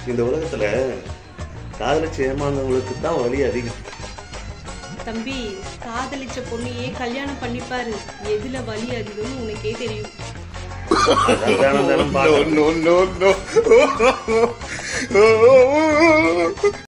இந்த உலகத்துல காதலிச்சு ஏமாந்தவங்களுக்கு தான் வலி அதிகம். தம்பி, காதலிச்ச பொண்ணையே கல்யாணம் பண்ணிப்பாரு, எதுல வலி அதிகம்னு உனக்கே தெரியும். No, no, no, no.